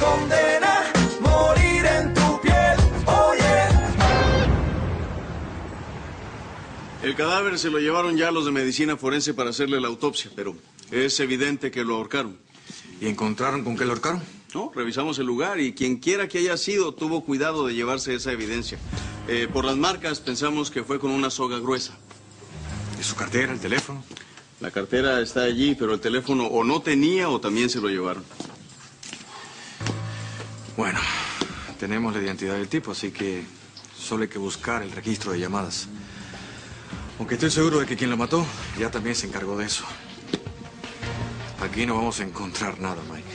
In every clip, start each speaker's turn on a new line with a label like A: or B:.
A: condena, morir en tu piel, oye.
B: El cadáver se lo llevaron ya los de medicina forense para hacerle la autopsia, pero es evidente que lo ahorcaron.
C: ¿Y encontraron con qué lo ahorcaron?
B: No, revisamos el lugar y quien quiera que haya sido tuvo cuidado de llevarse esa evidencia. Por las marcas pensamos que fue con una soga gruesa.
C: ¿Y su cartera, el teléfono?
B: La cartera está allí, pero el teléfono o no tenía o también se lo llevaron.
C: Bueno, tenemos la identidad del tipo, así que solo hay que buscar el registro de llamadas. Aunque estoy seguro de que quien lo mató ya también se encargó de eso. Aquí no vamos a encontrar nada, Mike.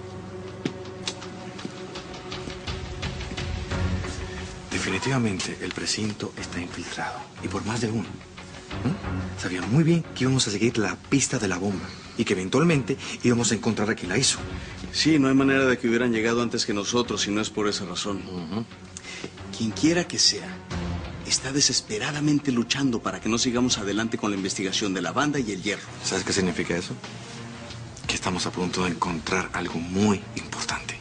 C: Definitivamente el precinto está infiltrado. Y por más de uno. Sabían muy bien que íbamos a seguir la pista de la bomba. Y que eventualmente íbamos a encontrar a quien la hizo.
B: Sí, no hay manera de que hubieran llegado antes que nosotros, si no es por esa razón. Quien quiera que sea, está desesperadamente luchando para que no sigamos adelante con la investigación de la banda y el hierro.
C: ¿Sabes qué significa eso? Que estamos a punto de encontrar algo muy importante.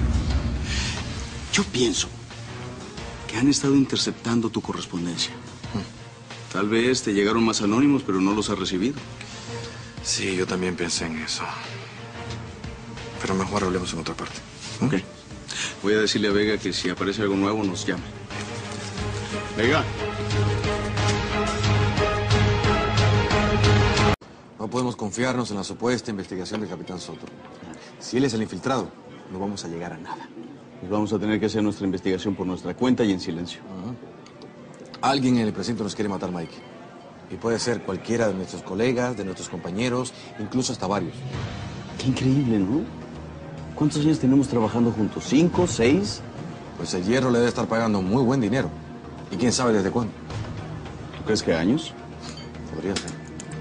B: Yo pienso que han estado interceptando tu correspondencia. Tal vez te llegaron más anónimos, pero no los has recibido.
C: Sí, yo también pensé en eso. Pero mejor hablemos en otra parte.
B: Ok. Voy a decirle a Vega que si aparece algo nuevo nos llame. Vega.
C: No podemos confiarnos en la supuesta investigación del capitán Soto. Si él es el infiltrado, no vamos a llegar a nada.
B: Pues vamos a tener que hacer nuestra investigación por nuestra cuenta y en silencio.
C: Alguien en el precinto nos quiere matar, Mike. Y puede ser cualquiera de nuestros colegas, de nuestros compañeros, incluso hasta varios.
B: Qué increíble, ¿no? ¿Cuántos años tenemos trabajando juntos? ¿5, 6?
C: Pues el hierro le debe estar pagando muy buen dinero. ¿Y quién sabe desde cuándo?
B: ¿Tú crees que años?
C: Podría ser.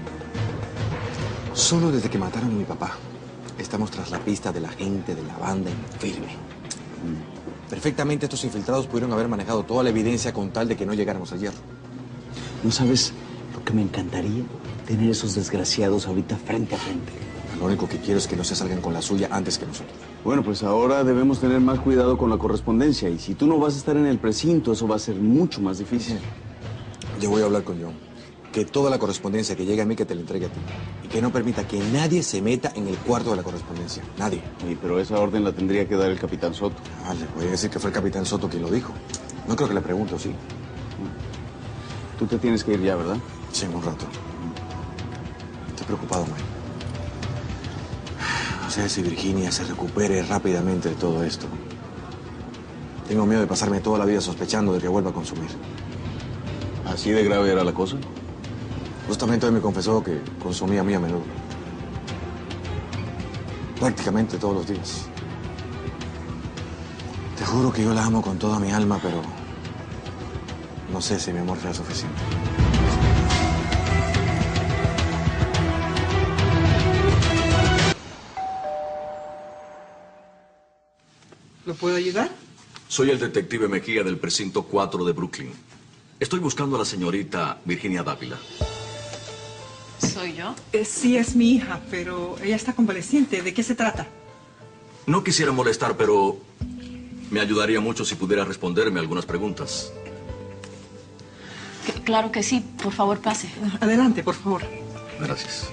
C: Solo desde que mataron a mi papá, estamos tras la pista de la gente de la banda en firme. Perfectamente estos infiltrados pudieron haber manejado toda la evidencia con tal de que no llegáramos al hierro.
B: ¿No sabes lo que me encantaría? Tener esos desgraciados ahorita frente a frente.
C: Lo único que quiero es que no se salgan con la suya antes que nosotros.
B: Bueno, pues ahora debemos tener más cuidado con la correspondencia. Y si tú no vas a estar en el precinto, eso va a ser mucho más difícil.
C: Yo voy a hablar con John. Que toda la correspondencia que llegue a mí, que te la entregue a ti. Y que no permita que nadie se meta en el cuarto de la correspondencia. Nadie.
B: Sí, pero esa orden la tendría que dar el capitán Soto.
C: Ah, le voy a decir que fue el capitán Soto quien lo dijo. No creo que le pregunte, ¿o sí?
B: Tú te tienes que ir ya, ¿verdad?
C: Sí, en un rato. Estoy preocupado, Mike. No sé si Virginia se recupere rápidamente de todo esto. Tengo miedo de pasarme toda la vida sospechando de que vuelva a consumir.
B: ¿Así de grave era la cosa?
C: Justamente hoy me confesó que consumía muy a menudo. Prácticamente todos los días. Te juro que yo la amo con toda mi alma, pero no sé si mi amor sea suficiente.
D: ¿Lo puedo ayudar?
E: Soy el detective Mejía del precinto 4 de Brooklyn. Estoy buscando a la señorita Virginia Dávila.
F: ¿Soy yo?
D: Sí, es mi hija, pero ella está convaleciente. ¿De qué se trata?
E: No quisiera molestar, pero me ayudaría mucho si pudiera responderme algunas preguntas.
F: Claro que sí. Por favor, pase.
D: Adelante, por favor.
E: Gracias.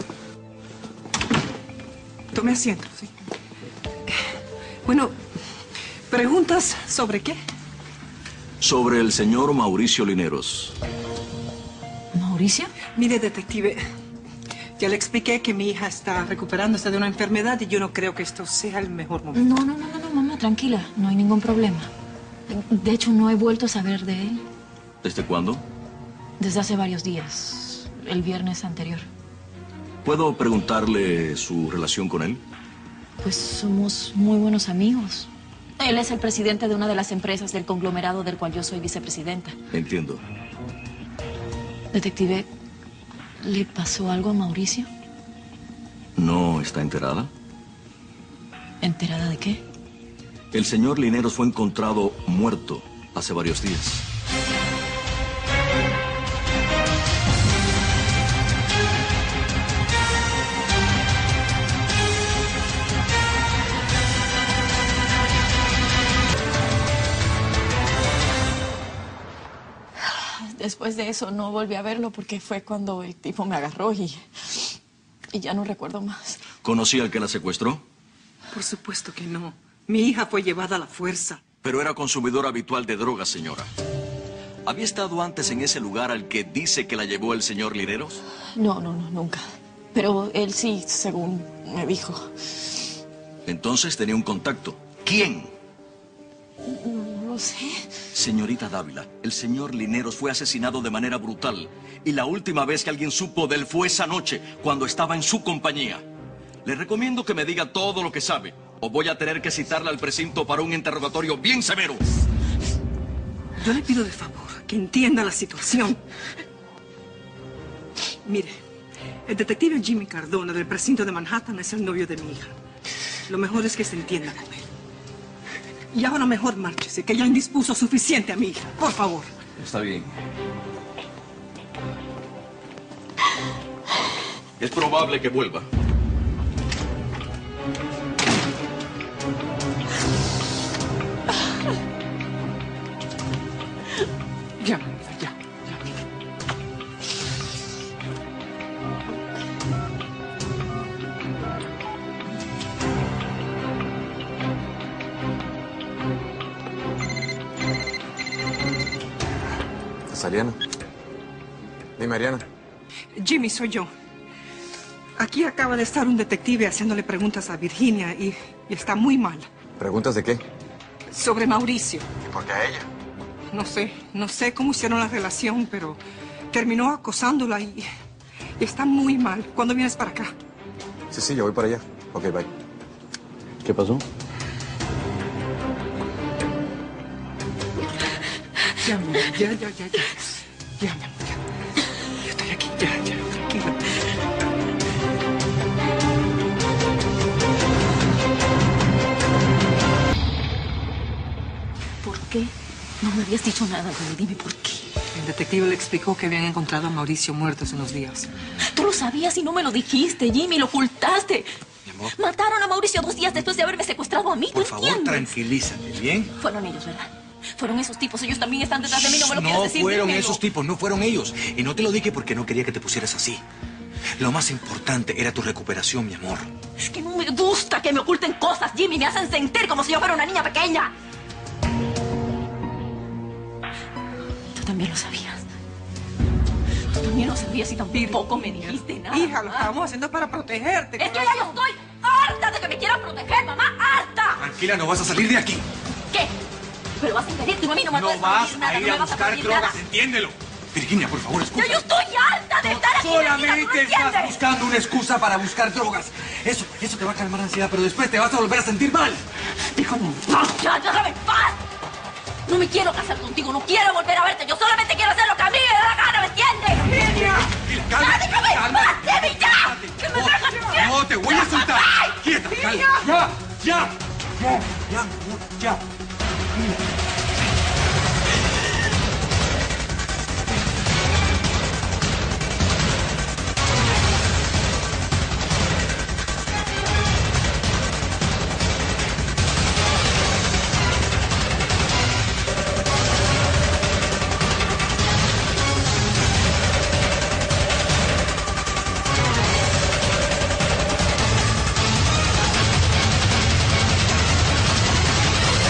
D: Tome asiento, sí. Bueno, ¿preguntas sobre qué?
E: Sobre el señor Mauricio Lineros.
F: ¿Mauricio?
D: Mire, detective, ya le expliqué que mi hija está recuperándose de una enfermedad y yo no creo que esto sea el mejor momento.
F: No, mamá, tranquila. No hay ningún problema. De hecho, no he vuelto a saber de él.
E: ¿Desde cuándo?
F: Desde hace varios días. El viernes anterior.
E: ¿Puedo preguntarle su relación con él?
F: Pues somos muy buenos amigos. Él es el presidente de una de las empresas del conglomerado del cual yo soy vicepresidenta.
E: Entiendo.
F: Detective, ¿le pasó algo a Mauricio?
E: ¿No está enterada?
F: ¿Enterada de qué?
E: El señor Lineros fue encontrado muerto hace varios días.
F: Después de eso no volví a verlo porque fue cuando el tipo me agarró y ya no recuerdo más.
E: ¿Conocía al que la secuestró?
D: Por supuesto que no. Mi hija fue llevada a la fuerza.
E: Pero era consumidor habitual de drogas, señora. ¿Había estado antes en ese lugar al que dice que la llevó el señor Lineros?
F: No, nunca. Pero él sí, según me dijo.
E: Entonces tenía un contacto. ¿Quién?
F: No lo sé.
E: Señorita Dávila, el señor Lineros fue asesinado de manera brutal. Y la última vez que alguien supo de él fue esa noche, cuando estaba en su compañía. Le recomiendo que me diga todo lo que sabe, o voy a tener que citarla al precinto para un interrogatorio bien severo.
D: Yo le pido de favor que entienda la situación. Mire, el detective Jimmy Cardona del precinto de Manhattan es el novio de mi hija. Lo mejor es que se entienda con él. Y ahora mejor márchese, que ya indispuso suficiente a mi hija. Por favor.
E: Está bien. Es probable que vuelva.
D: Ya, ya.
C: ¿Es Ariana? Dime, Ariana.
D: Jimmy, soy yo. Aquí acaba de estar un detective haciéndole preguntas a Virginia y está muy mal.
C: ¿Preguntas de qué?
D: Sobre Mauricio.
C: ¿Y por qué a ella?
D: No sé cómo hicieron la relación, pero terminó acosándola y está muy mal. ¿Cuándo vienes para acá?
C: Sí, yo voy para allá. Ok, bye.
E: ¿Qué pasó?
D: Ya, mi amor, ya. Ya, mi amor, ya. Yo estoy aquí, ya, tranquila.
F: ¿Por qué no me habías dicho nada, güey? Dime por qué.
D: El detective le explicó que habían encontrado a Mauricio muerto hace unos días.
F: Tú lo sabías y no me lo dijiste, Jimmy, lo ocultaste.
G: Mi amor.
F: Mataron a Mauricio 2 días después de haberme secuestrado a mí.
G: Por
F: ¿Tú
G: favor,
F: entiendes?
G: tranquilízate, ¿bien?
F: Fueron ellos, ¿verdad? Fueron esos tipos. Ellos también están detrás de mí. No me lo quieres decir.
G: No fueron
F: Dímelo.
G: esos tipos, no fueron ellos. Y no te lo dije porque no quería que te pusieras así. Lo más importante era tu recuperación, mi amor.
F: Es que no me gusta que me oculten cosas, Jimmy. Me hacen sentir como si yo fuera una niña pequeña. Tú también lo sabías. Tú también lo sabías y tampoco me dijiste nada.
D: Hija, lo estábamos haciendo para protegerte.
F: Es que ya yo estoy harta de que me quieran proteger, mamá. ¡Harta!
G: Tranquila, no vas a salir de aquí.
F: ¿Qué? ¿Pero vas a impedir? Tú a mí no me
G: No
F: puedes
G: vas
F: prohibir nada,
G: a ir
F: no me
G: a
F: vas
G: buscar
F: prohibir
G: drogas,
F: nada.
G: entiéndelo. Virginia, por favor, escucha.
F: Ya yo estoy harta de estar aquí.
G: Solamente
F: metida, ¿tú no
G: estás
F: entiendes?
G: buscando una excusa para buscar drogas. Eso te va a calmar la ansiedad, pero después te vas a volver a sentir mal.
F: Déjame en paz, ya, déjame en paz. No me quiero casar contigo, no quiero volver a verte. Yo solamente quiero hacer lo que a mí me da la gana, ¿me entiendes?
G: Virginia,
F: ¡Ya, déjame en paz, Jimmy, ya! ¡Que me dejas en paz!
G: No te voy a soltar.
F: ¡Ay!
G: Quieta, calma. Ya. Mira.